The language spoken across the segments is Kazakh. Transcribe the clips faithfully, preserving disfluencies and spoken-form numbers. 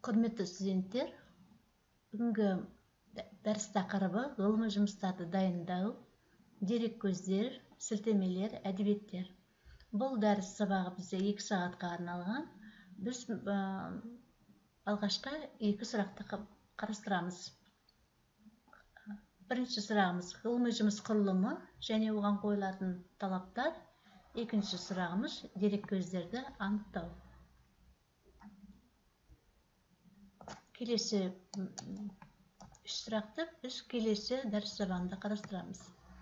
Құрметті студенттер, бүгінгі дәріс тақырыбы ғылыми жұмыстарды дайындау, дереккөздер, сілтемелер, әдебиеттер. Бұл дәріс сабағы бізде екі сағатқа арналған. Біз алғашқы екі сұрақты қарастырамыз. Бірінші сұрағымыз ғылыми жұмыс құрылымы және оған қойылатын талаптар. Екінші сұрағымыз дереккөздерді анықтау. Келесі үш сұрақты біз келесі дәріс сабағында қарастырамыз.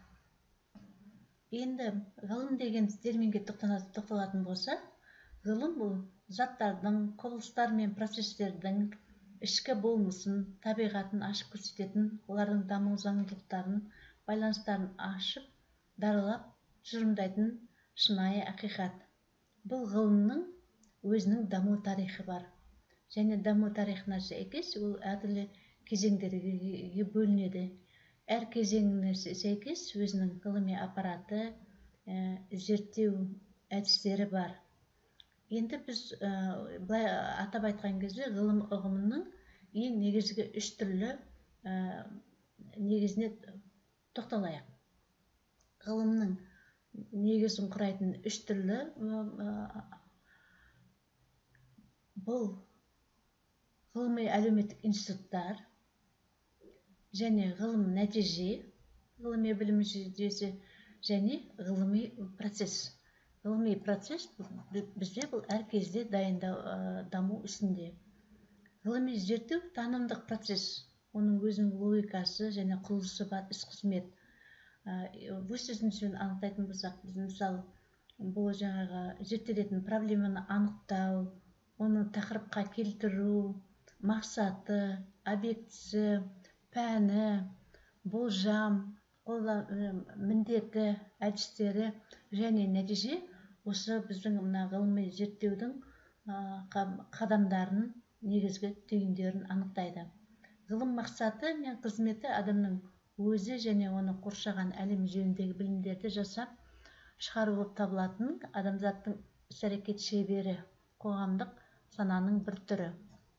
Енді ғылым деген терминге тоқталатын болса, ғылым бұл заттардың, құбылыстар мен процестердің ішкі болмысын, табиғатын ашып көрсететін, олардың даму заңдылықтарын, байланыстарын ашып, даралап, тұжырымдайтын шынайы ақиқат. Бұл ғылымның өзінің даму тарихы бар. Және даму тарихына сәйкес ол әртүрлі кезеңдерге бөлінеді. Әр кезеңіне сәйкес өзінің ғылыми аппараты, зерттеу әдістері бар. Енді біз былай атап айтқан кезде ғылым ұғымының ең негізгі үш түрлі негізіне тоқталайық. Ғылымның негізін құрайтын үш түрлі бұл ғылыми әлеуметтік институттар және ғылым нәтиже, ғылыми білім жүйесі және ғылыми процесс. Ғылыми процесс бізде бұл әр кезде дайындау даму үстінде. Ғылыми зерттеу танымдық процесс, оның өзінің логикасы және құрылысы бар іс-қызмет. Өз сөзімізбен анықтайтын болсақ, біз мысалы бұл жаңағы зерттелетін проблеманы анықтау, оны тақырыпқа келтіру, мақсаты, объектісі, пәні, болжам, міндеті, әдістері және нәтиже осы біздің мына ғылыми зерттеудің қадамдарын, негізгі түйіндерін анықтайды. Ғылым мақсаты мен қызметі адамның өзі және оны қоршаған әлем жөніндегі білімдерді жасап шығару болып табылатын адамзаттың іс-әрекет шебері, қоғамдық сананың бір түрі.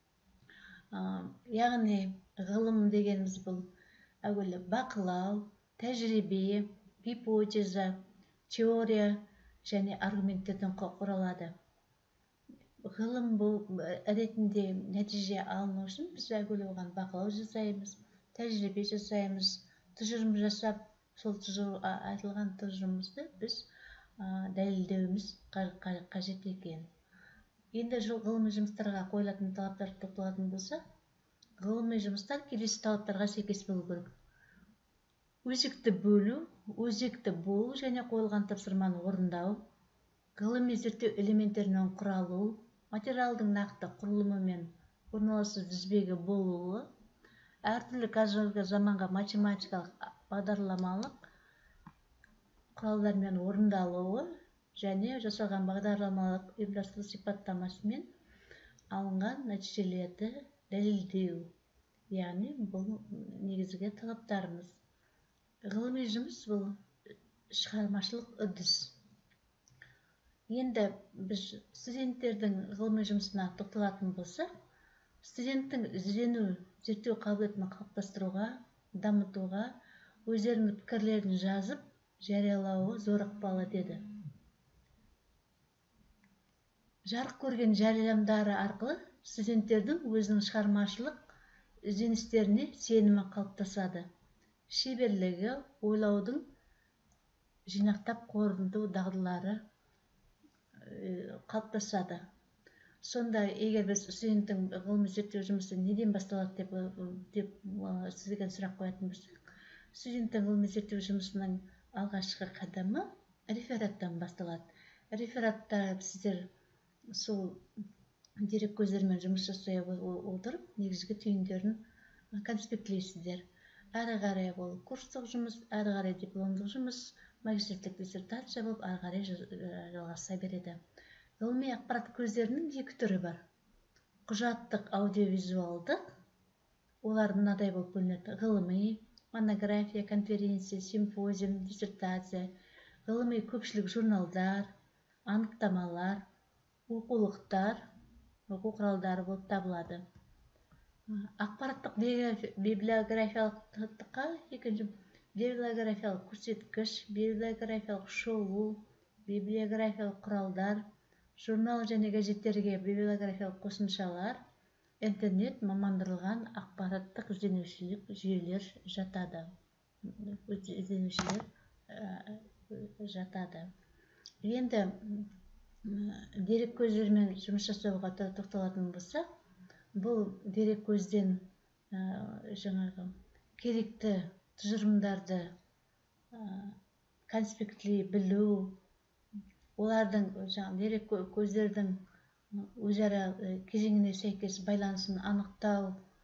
Яғни ғылым дегеніміз бұл әуелі бақылау, тәжірибе, гипотеза, теория және аргументтерден құралады. Ғылым бұл ретінде нәтиже алыну үшін біз әуелі оған бақылау жасаймыз, тәжірибе жасаймыз, тұжырым жасап, сол айтылған тұжырымымызды біз дәлелдеуіміз қажет екен. Енді ғылыми жұмыстарға қойылатын талаптар тоқталатын болса, ғылыми жұмыстар келесі талаптарға сәйкес болу керек. Өзекті бөлу, өзекті болу және қойылған тапсырманы орындау, ғылыми зерттеу элементтерінің құралу, материалдың нақты құрылымы мен орналасу тізбегі болуы, әртүрлі қазіргі заманға математикалық бағдарламалық құралдармен орындалуы және жасалған бағдарламалық ұйымдастыру сипаттамасымен алынған нәтижелерді дәлелдеу. Яғни бұл негізгі талаптарымыз. Ғылыми жұмыс бұл шығармашылық үрдіс. Енді біз студенттердің ғылыми жұмысына тоқталатын болсақ, студенттің іздену, зерттеу қабілетін қалыптастыруға, дамытуға, өздерінің пікірлерін жазып, жариялауы зор ықпал етеді. Жарық көрген жарияланымдары арқылы студенттердің өзінің шығармашылық ізденістеріне сенімі қалыптасады. Шеберлігі, ойлаудың жинақтап қорытындау дағдылары қалыптасады. Сонда егер біз студенттің ғылыми зерттеу жұмысы неден басталады деп сізден сұрақ қоятын болсақ, студенттің ғылыми зерттеу жұмысының алғашқы қадамы рефераттан басталады. Рефератта сіздер сол дереккөздермен жұмыс жасай отырып, негізгі түйіндерін конспектлейсіздер. Әрі қарай ол курстық жұмыс, әрі қарай дипломдық жұмыс, магистрлік диссертация болып, әрі қарай жалғаса береді. Ғылыми ақпарат көздерінің екі түрі бар. Құжаттық, аудиовизуалдық, олар мынадай болып бөлінеді: ғылыми, монография, конференция, симпозиум, диссертация, ғылыми көпшілік журналдар, анықтамалар, оқулықтар, оқу құралдары болып табылады. ақпараттық библиографиялыққа екінші библиографиялық көрсеткіш, библиографиялық шолу, библиографиялық құралдар, журнал және газеттерге библиографиялық қосымшалар, интернет мамандырылған ақпараттық ізденушілік жүйелер жатады. ізденушілер жатады. Енді дерек көздермен жұмыс жасауға тоқталатын болсақ, бұл дерек көзден жаңағы керекті тұжырымдарды конспектілей білу, олардың жаңағы дерек көздердің өзара кезеңіне сәйкес байланысын анықтау,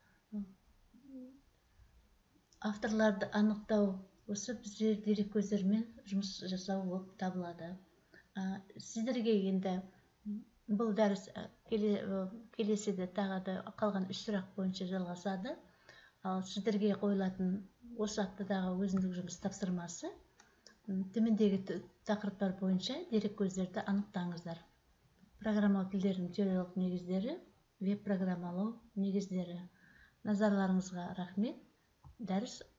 авторларды анықтау, осы бізде дерек көздермен жұмыс жасау болып табылады. Сіздерге енді бұл дәріс келесіде тағы да қалған үш сұрақ бойынша жалғасады. Ал сіздерге қойылатын осы аптадағы өзіндік жұмыс тапсырмасы төмендегі тақырыптар бойынша дерек көздерді анықтаңыздар. Программалау тілдерінің теориялық негіздері, веб программалау негіздері. Назарларыңызға рахмет. Дәріс